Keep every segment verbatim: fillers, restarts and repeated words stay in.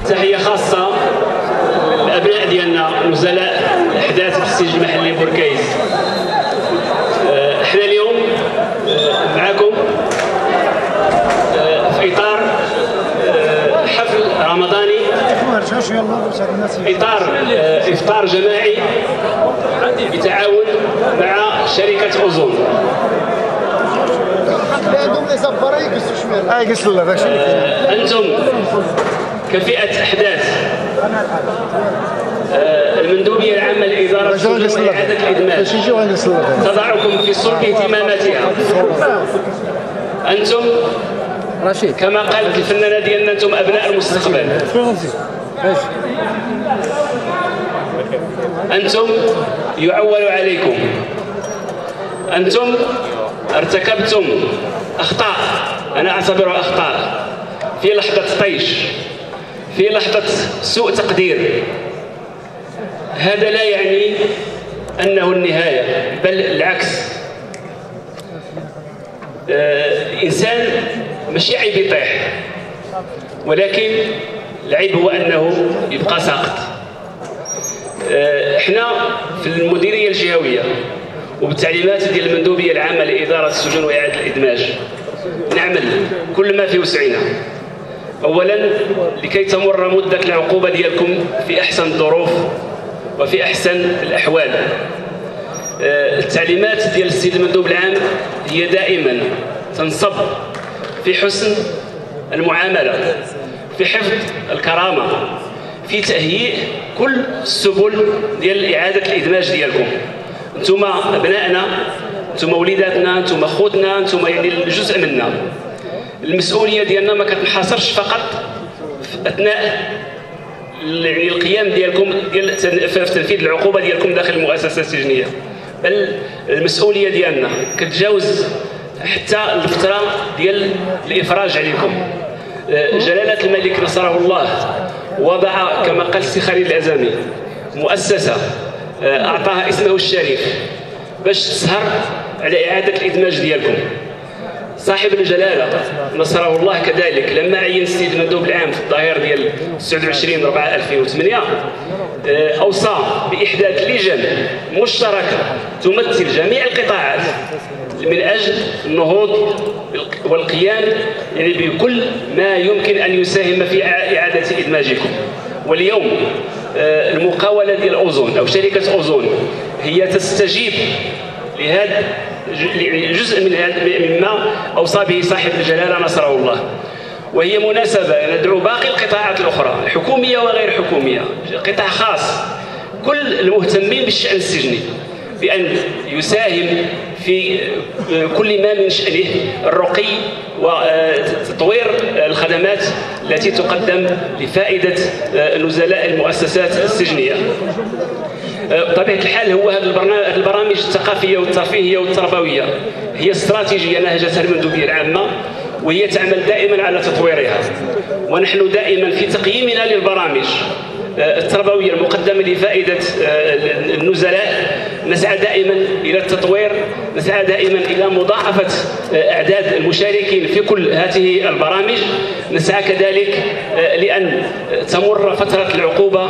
تحية خاصة للأبناء ديالنا نزلاء الأحداث في السجن المحلي بوركايز. احنا اليوم معكم في إطار حفل رمضاني، إطار إفطار جماعي بتعاون مع شركة أوزون. أنتم كفئة أحداث المندوبية العامة لإدارة السجون وإعادة الإدماج تضعكم في صلب اهتماماتها. أنتم كما قالت الفنانة ديالنا أنتم أبناء المستقبل. أنتم يعول عليكم. أنتم ارتكبتم أخطاء، أنا أعتبرها أخطاء، في لحظة طيش، في لحظة سوء تقدير. هذا لا يعني أنه النهاية، بل العكس. آه إنسان ماشي عيب يطيح، ولكن العيب هو أنه يبقى ساقط. آه إحنا في المديرية الجهوية وبالتعليمات ديال المندوبية العامة لإدارة السجون وإعادة الإدماج نعمل كل ما في وسعنا. أولا لكي تمر مدة العقوبة ديالكم في أحسن الظروف وفي أحسن الأحوال. التعليمات ديال السيد المندوب العام هي دائما تنصب في حسن المعاملة، في حفظ الكرامة، في تهيئ كل السبل ديال إعادة الإدماج ديالكم. انتم أبنائنا، انتم وليداتنا، انتم خوتنا، انتم يعني جزء منا. المسؤولية ديالنا ما كتنحصرش فقط في أثناء يعني القيام ديالكم ديال في تنفيذ العقوبة ديالكم داخل المؤسسة السجنية، بل المسؤولية ديالنا كتجاوز حتى الفترة ديال الإفراج عليكم. جلالة الملك نصره الله وضع كما قال السي خليل العزامي مؤسسة أعطاها اسمه الشريف باش تسهر على إعادة الإدماج ديالكم. صاحب الجلالة نصره الله كذلك لما عين السيد المندوب العام في الظهير ديال تسعة وعشرين أربعة ألفين وثمانية أوصى بإحداث لجان مشتركة تمثل جميع القطاعات من أجل النهوض والقيام يعني بكل ما يمكن أن يساهم في إعادة إدماجكم. واليوم المقاولة ديال أوزون أو شركة أوزون هي تستجيب لهذا جزء من مما أوصى به صاحب الجلالة نصره الله. وهي مناسبة ندعو باقي القطاعات الأخرى الحكومية وغير حكومية، قطاع خاص، كل المهتمين بالشأن السجني بأن يساهم في كل ما من شأنه الرقي وتطوير الخدمات التي تقدم لفائدة نزلاء المؤسسات السجنية. بطبيعة الحال هو هذه البرامج الثقافية والترفيهية والتربوية هي استراتيجية نهجتها المندوبية العامة، وهي تعمل دائما على تطويرها. ونحن دائما في تقييمنا للبرامج التربوية المقدمة لفائدة النزلاء نسعى دائما إلى التطوير، نسعى دائما إلى مضاعفة أعداد المشاركين في كل هذه البرامج، نسعى كذلك لأن تمر فترة العقوبة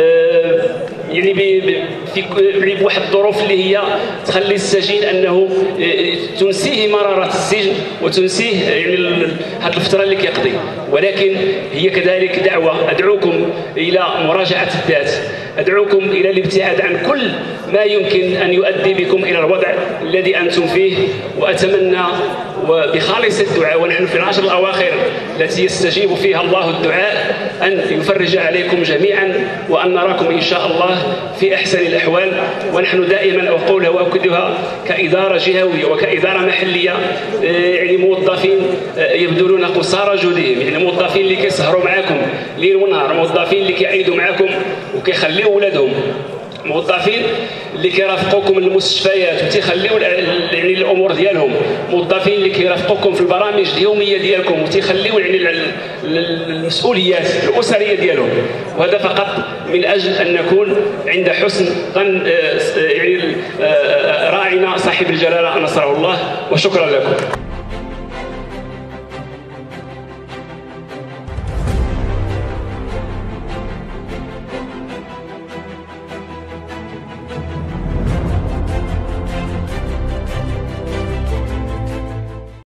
يعني في بواحد الظروف اللي هي تخلي السجين انه تنسيه مرارة السجن وتنسيه يعني هذه الفترة اللي كيقضي. ولكن هي كذلك دعوة، ادعوكم الى مراجعة الذات، ادعوكم الى الابتعاد عن كل ما يمكن ان يؤدي بكم الى الوضع الذي انتم فيه. واتمنى وبخالص الدعاء ونحن في العشر الاواخر التي يستجيب فيها الله الدعاء ان يفرج عليكم جميعا وان نراكم ان شاء الله في احسن الاحوال. ونحن دائما اقولها واؤكدها كاداره جهويه وكاداره محليه يعني موظفين يبذلون قصارى جهدهم، يعني موظفين اللي كيسهروا معكم ليل ونهار، موظفين اللي كيعيدوا معكم وكيخليوا ولادهم، موظفين اللي كيرافقوكم للمستشفيات وتيخليو يعني الامور ديالهم، موظفين اللي كيرافقوكم في البرامج اليوميه ديالكم وتيخليو يعني المسؤوليات الاسريه ديالهم. وهذا فقط من اجل ان نكون عند حسن ظن يعني راعينا صاحب الجلاله نصره الله. وشكرا لكم.